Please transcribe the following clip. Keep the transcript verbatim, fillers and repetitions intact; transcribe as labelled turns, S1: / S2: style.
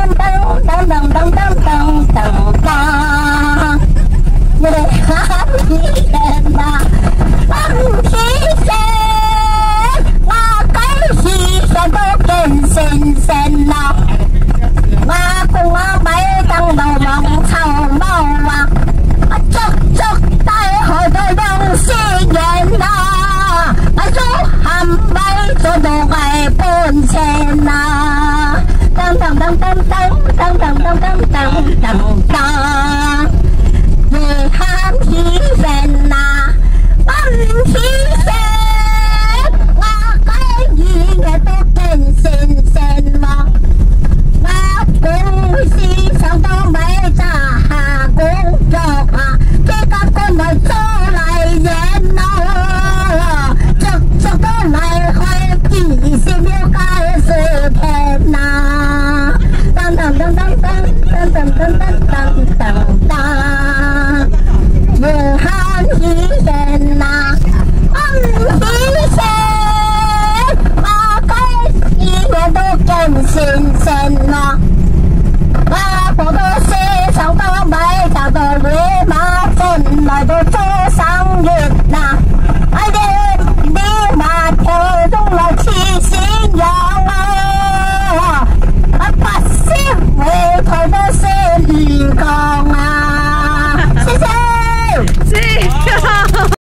S1: 噔噔噔噔噔噔噔噔，约翰一人呐，问题是我計時上都見先生啦，我cùng我買燈籠望臭貓啊，我足足帶去到用思源啦，我足含米做到係半錢啦，噔噔噔噔噔噔噔噔噔噔噔噔，約翰一人呐，問題是我計時嘅都見先生啦。我公司上到尾揸下工作啊，這個工來做嚟演咯，逐逐都嚟開幾十秒開始聽啦，噔噔噔噔噔噔噔噔噔噔噔，約翰一人呐，問題是我計時嘅都見先生啦。我不都是上到買找到野馬進來到做生意